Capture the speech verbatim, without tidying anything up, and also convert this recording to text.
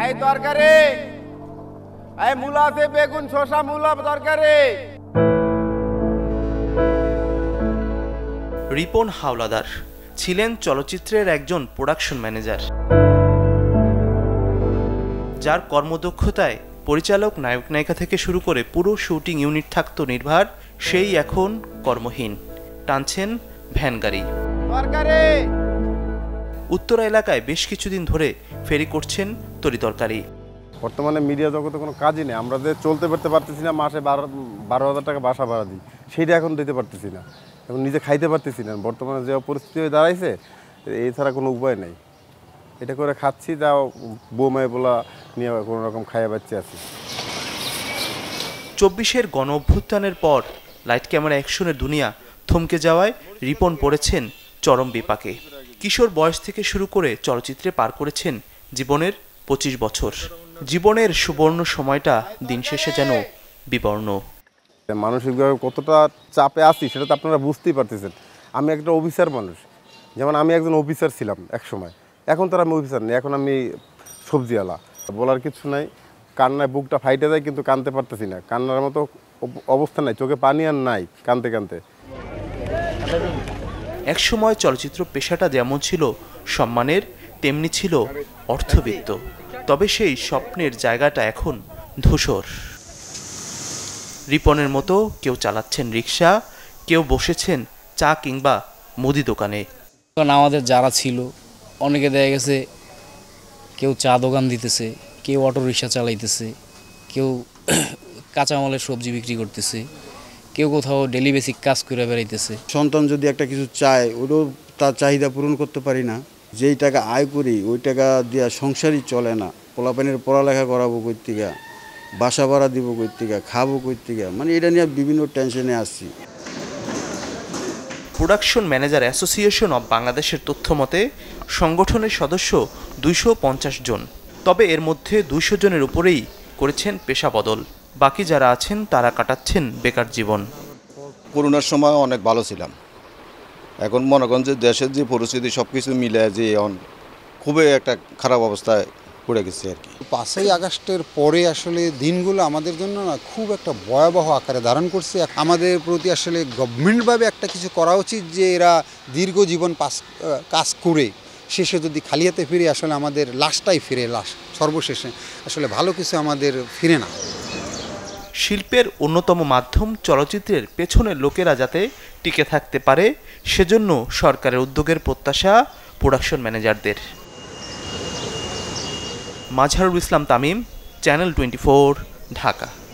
এই তরকারি, এই মূলা আছে, বেগুন, শসা, মূলা তরকারি। রিপন হাওলাদার ছিলেন চলচ্চিত্রের একজন প্রোডাকশন ম্যানেজার, যার কর্মদক্ষতায় পরিচালক, নায়ক নায়িকা থেকে শুরু করে পুরো শুটিং ইউনিট থাকতো নির্ভার। সেই এখন কর্মহীন, টানছেন ভ্যান গাড়ি। উত্তরা এলাকায় বেশ কিছুদিন ধরে ফেরি করছেন তরিতরকারি। বর্তমানে মিডিয়া জগতে কোনো কাজই নেই। আমরা যে চলতে পারতে পারতেছি না, মাসে বারো বারো হাজার টাকা বাসা ভাড়া দিই, সেইটা এখন দিতে পারতেছি না, এখন নিজে খাইতে পারতেছি না। বর্তমানে যে পরিস্থিতি হয়ে দাঁড়াইছে, এছাড়া কোনো উপায় নেই। এটা করে খাচ্ছি, যাও বৌমায় বলা নিয়ে কোনো রকম খাইয়ে বাচ্চা আছি। চব্বিশের গণ অভ্যুত্থানের পর লাইট ক্যামেরা অ্যাকশনের দুনিয়া থমকে যাওয়ায় রিপন পড়েছেন চরম বিপাকে। কিশোর বয়স থেকে শুরু করে চলচ্চিত্রে পার করেছেন জীবনের পঁচিশ বছর। জীবনের সুবর্ণ সময়টা দিন শেষে যেন বিবর্ণ। মানসিকভাবে কতটা চাপে আছি সেটা তো আপনারা বুঝতেই পারতেছেন। আমি একটা অফিসার মানুষ, যেমন আমি একজন অফিসার ছিলাম এক সময়, এখন তো আমি অফিসার নেই, এখন আমি সবজিওয়ালা। বলার কিছু নাই, কান্নায় বুকটা ফাইটে যায়, কিন্তু কানতে পারতেছি না। কান্নার মতো অবস্থা নাই, চোখে পানি আর নাই কানতে কানতে। একসময় চলচ্চিত্র পেশাটা যেমন ছিল সম্মানের, তেমনি ছিল অর্থবিত্ত। তবে সেই স্বপ্নের জায়গাটা এখন ধূসর। রিপনের মতো কেউ চালাচ্ছেন রিক্সা, কেউ বসেছেন চা কিংবা মুদি দোকানে। আমাদের যারা ছিল অনেকে দেখা গেছে কেউ চা দোকান দিতেছে, কেউ অটো রিক্সা চালাইতেছে, কেউ কাঁচামালের সবজি বিক্রি করতেছে, কেউ কোথাও ডেলি বেসিক কাজ করে বেড়াইতেছে। সন্তান যদি একটা কিছু চায়, ওটাও তার চাহিদা পূরণ করতে পারি না। যেই টাকা আয় করি ওই টাকা দিয়ে সংসারই চলে না। পোলাপানের পড়ালেখা করাবো কই থেকে, বাসা ভাড়া দিব কই থেকে, খাবো কই থেকে, মানে এটা নিয়ে বিভিন্ন টেনশনে আসছি। প্রোডাকশন ম্যানেজার অ্যাসোসিয়েশন অব বাংলাদেশের তথ্য মতে সংগঠনের সদস্য দুইশো পঞ্চাশ জন। তবে এর মধ্যে দুইশো জনের উপরেই করেছেন পেশা বদল। বাকি যারা আছেন তারা কাটাচ্ছেন বেকার জীবন। করোনার সময় অনেক ভালো ছিলাম, এখন মনে করেন যে দেশের যে পরিস্থিতি সব কিছু মিলে যে এখন খুবই একটা খারাপ অবস্থায় পড়ে গেছে আর কি। পাঁচই আগস্টের পরে আসলে দিনগুলো আমাদের জন্য না খুব একটা ভয়াবহ আকারে ধারণ করছে। আমাদের প্রতি আসলে গভর্নমেন্টভাবে একটা কিছু করা উচিত, যে এরা দীর্ঘ জীবন পাস কাজ করে শেষে যদি খালি হাতে ফিরে, আসলে আমাদের লাশটাই ফিরে, লাশ সর্বশেষে আসলে ভালো কিছু আমাদের ফিরে না। শিল্পের অন্যতম মাধ্যম চলচ্চিত্রের পেছনের লোকেরা যাতে টিকে থাকতে পারে, সেজন্য সরকারের উদ্যোগের প্রত্যাশা প্রোডাকশন ম্যানেজারদের। Mazharul Islam Tamim, channel twenty four, Dhaka.